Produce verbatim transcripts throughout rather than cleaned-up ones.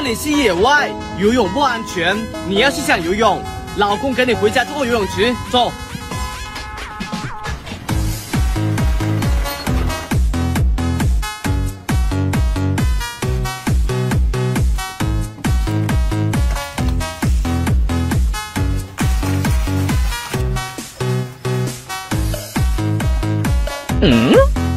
里是野外，游泳不安全。你要是想游泳，老公跟你回家做游泳池，走。嗯。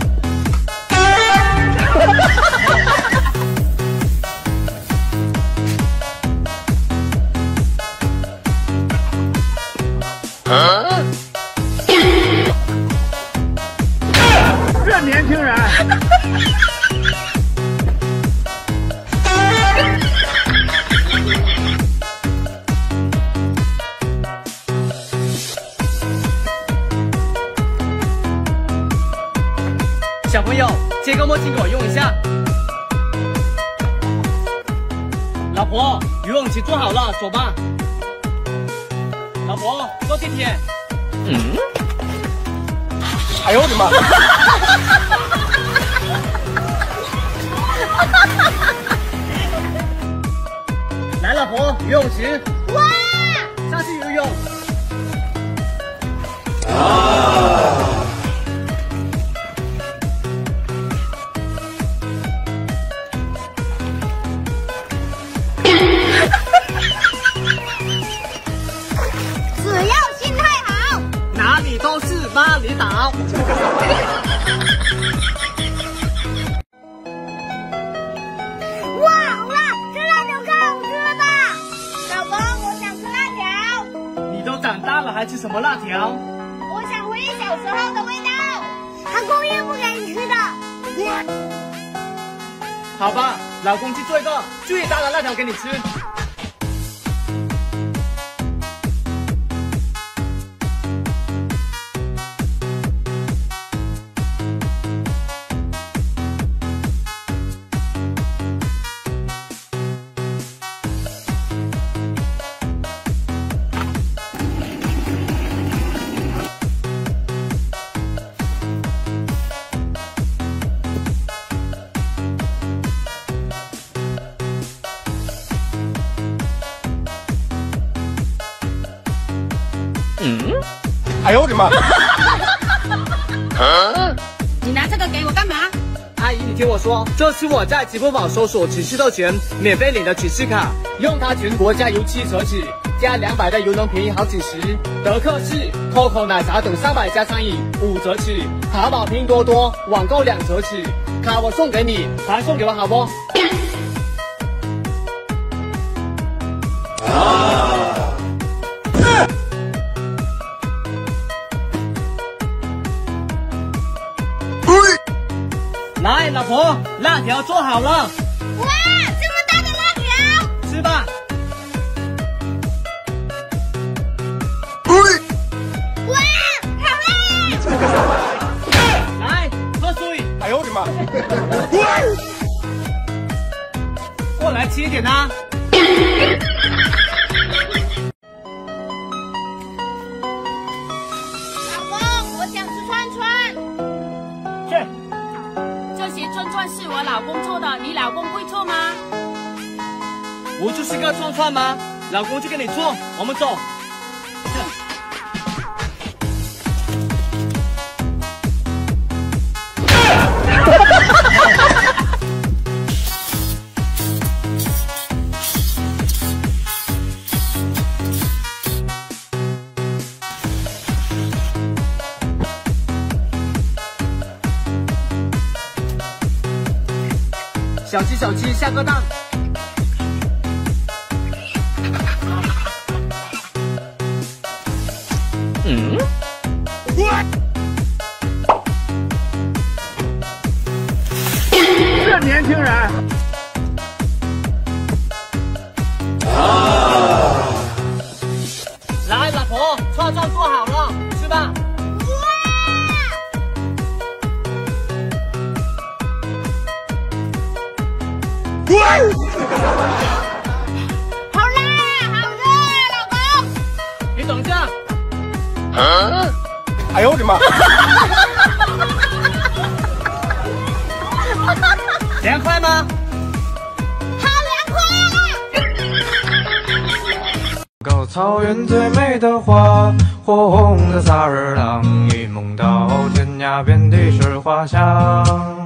啊！这年轻人。 小朋友，借个墨镜给我用一下。老婆，游泳池做好了，走吧。老婆，坐地铁。嗯。 哎呦我的妈！ 来，老婆，游泳池。哇！上去游泳。啊！ 只要心态好， 哪里都是巴厘岛。 哇，好辣！这辣条可好吃吧？老公，我想吃辣条。 你都长大了还吃什么辣条？ 我想回忆小时候的味道。韩公又不给你吃的。 好吧，老公去做一个最大的辣条给你吃。 嗯，哎呦我的妈！ 啊、你拿这个给我干嘛？ 阿姨，你听我说，这是我在支付宝搜索启示特权免费领的启示卡，用它全国加油七折起，加两百的油能便宜好几十。德克士、C O C O 奶茶等三百加上瘾五折起，淘宝、拼多多网购两折起。卡我送给你，还送给我好不？啊！来，老婆，辣条做好了。 哇，这么大的辣条！ 吃吧。 哇，好辣！ 来，喝水。 哎呦我的妈！ 过来吃一点啊。 老公，我想吃串串。 去。 这些串串是我老公做的，你老公会做吗？ 不就是个串串吗？老公就给你做，我们走。小鸡小鸡下个蛋。嗯？ 这年轻人。 啊！来，老婆，串串做好了，吃吧。 好辣，好热啊，老公！ 你等一下。 啊！哎呦我的妈！ 凉快吗？ 好凉快啊！ 草原最美的花，火红的萨日朗，一梦到天涯遍地是花香。